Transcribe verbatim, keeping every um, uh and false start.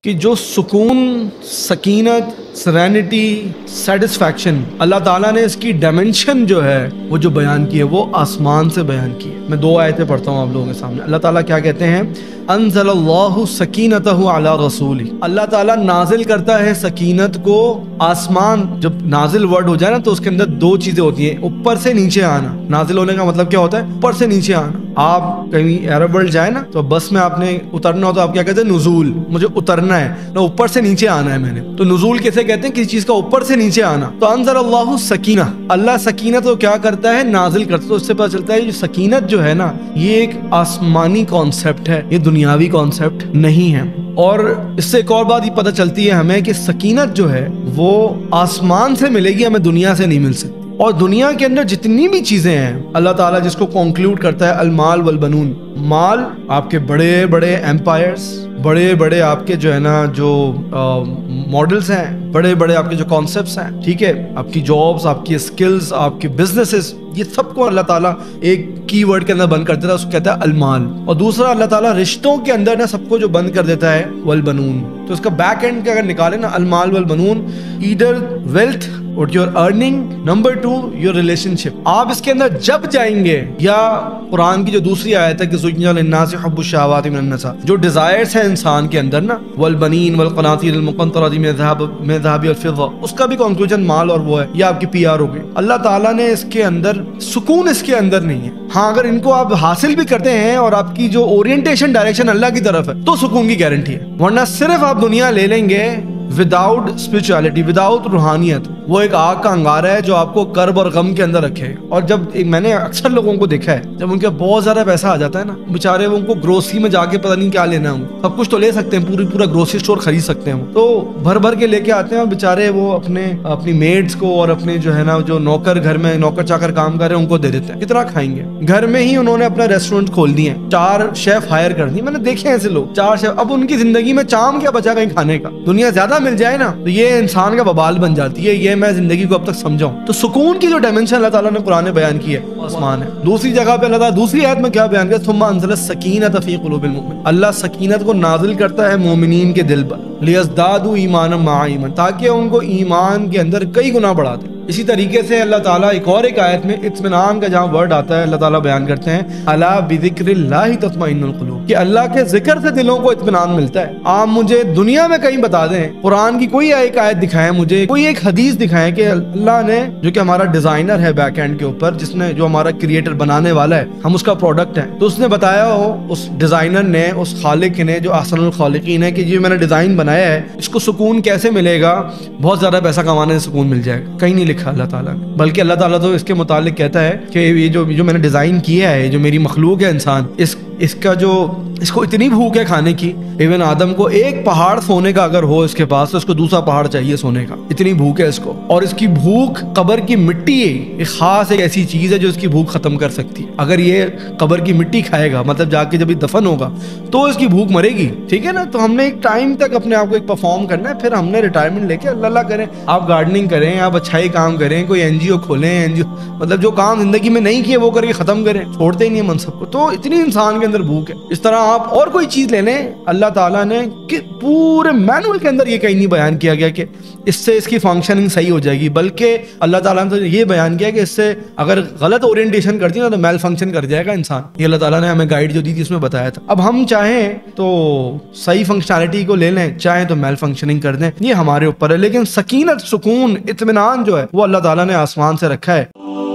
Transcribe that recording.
کہ جو سکون، سکینت، سرینٹی، سیٹسفیکشن اللہ تعالیٰ نے اس کی ڈائمنشن جو ہے وہ جو بیان کی ہے وہ آسمان سے بیان کی ہے۔ میں دو آیتیں پڑھتا ہوں آپ لوگوں کے سامنے۔ اللہ تعالیٰ کیا کہتے ہیں؟ انزل اللہ سکینتہ علی رسولہ، اللہ تعالیٰ نازل کرتا ہے سکینت کو آسمان۔ جب نازل ورڈ ہو جائے نا تو اس کے اندر دو چیزیں ہوتی ہیں، اوپر سے نیچے آنا۔ نازل ہونے کا مطلب کیا ہوتا ہے؟ اوپر سے نیچے آنا۔ آپ کہیں عرب ورلڈ جائیں نا تو بس میں آپ نے اترنا ہو تو آپ کیا کہتے ہیں؟ نزول، مجھے اترنا ہے، نہ اوپر سے نیچے آنا ہے میں نے۔ تو نزول کیسے کہتے ہیں؟ کسی چیز کا اوپر سے نیچے آنا۔ تو انزل اللہ سکینہ، اللہ سکینت کو کیا کرتا ہے؟ نازل کرتا ہے۔ تو اس سے پتہ چلتا ہے یہ سکینت جو ہے نا یہ ایک آسمانی کانسیپٹ ہے، یہ دنیاوی کانسیپٹ نہیں ہے۔ اور اس سے ایک اور بات یہ پتہ چلتی ہے ہمیں کہ سکینت جو ہے وہ آسمان سے ملے گی، ہمیں دنیا سے نہیں مل سکتی۔ اور دنیا کے اندر جتنی بھی چیزیں ہیں اللہ تعالیٰ جس کو کنکلوڈ کرتا ہے المال والبنون، مال آپ کے بڑے بڑے ایمپائرز، بڑے بڑے آپ کے جو ہے نا جو ماڈلز ہیں، بڑے بڑے آپ کے جو کانسیپٹس ہیں، ٹھیک ہے، آپ کی جابز، آپ کی اسکلز، آپ کی بزنسز، یہ سب کو اللہ تعالیٰ ایک کی ورڈ کے اندر بند کر دیتا ہے، اس کو کہتا ہے المال۔ اور دوسرا اللہ تعالیٰ رشتوں کے اندر نا سب کو جو بند کر دیتا ہے والبنون۔ تو اس کا بیک اینڈ کا اگر نکالے نا المال والبنون، ایدر wealth what you're earning, number two your relationship۔ آپ اس کے اندر جب جائیں گے، یا قرآن کی جو دوسری آیت ہے کہ زُيِّنَ لِلنَّاسِ حُبُّ الشَّهَوَاتِ مِنَ النِّسَاءِ، جو ڈیزائرز ہیں انسان کے اندر نا، والبنین والقناطیر المقنطرۃ من الذهب من الذهب والفضة، اس کا بھی کنکلوژن مال اور وہ ہے، یہ آپ کی پی آر ہو گئی۔ اللہ تعالیٰ نے اس کے اندر سکون اس کے اندر نہیں ہے۔ ہاں اگر ان کو آپ حاصل بھی کرتے ہیں اور آپ کی جو اورینٹیشن ڈائریکشن اللہ کی طرف ہے تو سکون کی گارنٹی ہے، ورنہ صرف آپ دنیا لے لیں گے وداؤٹ اسپرچولیٹی، وداؤٹ روحانیت، وہ ایک آگ کا انگارہ ہے جو آپ کو کرب اور غم کے اندر رکھے۔ اور جب میں نے اکثر لوگوں کو دیکھا ہے جب ان کے بہت زیادہ پیسہ آ جاتا ہے نا، بیچارے وہ ان کو گروسری میں جا کے پتہ نہیں کیا لینا ہے، سب کچھ تو لے سکتے ہیں، پوری پورا گروسری اسٹور خرید سکتے ہیں، تو بھر بھر کے لے کے آتے ہیں، اور بیچارے وہ اپنے اپنی میڈس کو اور اپنے جو ہے نا جو نوکر گھر میں نوکر چاکر کام کر رہے ہیں ان کو دے دیتے ہیں۔ کتنا کھائیں گے؟ گھر میں ہی انہوں نے اپنا ریسٹورینٹ کھول دیے ہیں، چار شیف ہائر کر دیے، میں نے دیکھے ایسے لوگ، چار شیف۔ اب ان کی زندگی میں چام کیا بچا کہیں کھانے کا؟ دنیا زیادہ مل جائے نا تو یہ انسان کا وبال بن جاتی ہے۔ یہ میں زندگی کو اب تک سمجھاؤں تو سکون کی جو ڈائمنشن اللہ تعالیٰ نے قرآن میں بیان کی ہے وہ آسمان ہے۔ دوسری جگہ پہ اللہ تعالیٰ دوسری آیت میں کیا بیان کیا؟ ثم انزل السکینۃ فی قلوب المؤمنین، اللہ سکینت کو نازل کرتا ہے مومنین کے دل پر، لیزدادوا ایمانا مع ایمان، تاکہ ان کو ایمان کے اندر کئی گنا بڑھا دے۔ اسی طریقے سے اللہ تعالیٰ ایک اور ایک آیت میں اطمینان کا جہاں ورڈ آتا ہے اللہ تعالیٰ بیان کرتے ہیں الا بذکر اللہ تطمئن القلوب، کہ اللہ کے ذکر سے دلوں کو اطمینان ملتا ہے۔ آپ مجھے دنیا میں کہیں بتا دیں، قرآن کی کوئی ایک آیت دکھائیں مجھے، کوئی ایک حدیث دکھائیں کہ اللہ نے، جو کہ ہمارا ڈیزائنر ہے بیک اینڈ کے اوپر، جس نے جو ہمارا کریٹر بنانے والا ہے، ہم اس کا پروڈکٹ ہے، تو اس نے بتایا ہو، اس ڈیزائنر نے، اس خالق نے جو احسن الخالقین ہے، کہ یہ میں نے ڈیزائن بنایا ہے، اس کو سکون کیسے ملے گا؟ بہت زیادہ پیسہ کمانے سے سکون مل جائے گا، کہیں نہیں لکھا اللہ تعالیٰ نے، بلکہ اللہ تعالیٰ تو اس کے متعلق کہتا ہے کہ یہ جو جو میں نے ڈیزائن کیا ہے، جو میری مخلوق ہے انسان، اس اس کا جو اس کو اتنی بھوک ہے کھانے کی، ایون آدم کو ایک پہاڑ سونے کا اگر ہو اس کے پاس تو اس کو دوسرا پہاڑ چاہیے سونے کا، اتنی بھوک ہے اس کو۔ اور اس کی بھوک قبر کی مٹی ایک خاص ایک ایسی چیز ہے جو اس کی بھوک ختم کر سکتی ہے۔ اگر یہ قبر کی مٹی کھائے گا، مطلب جا کے جب یہ دفن ہوگا تو اس کی بھوک مرے گی، ٹھیک ہے نا۔ تو ہم نے ایک ٹائم تک اپنے آپ کو ایک پرفارم کرنا ہے، پھر ہم نے ریٹائرمنٹ لے کے اللہ اللہ کریں، آپ گارڈننگ کریں، آپ اچھائی کام کریں، کوئی این جی او کھولیں، این جی او مطلب جو کام زندگی میں نہیں کیے وہ کر کے ختم کریں، چھوڑتے ہی نہیں ہے منصب کو۔ تو اتنی انسان کے اندر بھوک ہے۔ اس طرح آپ اور کوئی چیز لے لیں، اللہ تعالیٰ نے کہ پورے مینول کے اندر یہ کہیں نہیں بیان کیا گیا کہ اس سے اس کی فنکشننگ صحیح ہو جائے گی، بلکہ اللہ تعالیٰ نے تو یہ بیان کیا کہ اس سے اگر غلط اورینٹیشن کرتی نا تو میل فنکشن کر جائے گا انسان۔ یہ اللہ تعالیٰ نے ہمیں گائیڈ جو دی تھی اس میں بتایا تھا۔ اب ہم چاہیں تو صحیح فنکشنالٹی کو لے لیں، چاہیں تو میل فنکشننگ کر دیں، یہ ہمارے اوپر ہے، لیکن سکینت، سکون، اطمینان جو ہے وہ اللہ تعالیٰ نے آسمان سے رکھا ہے۔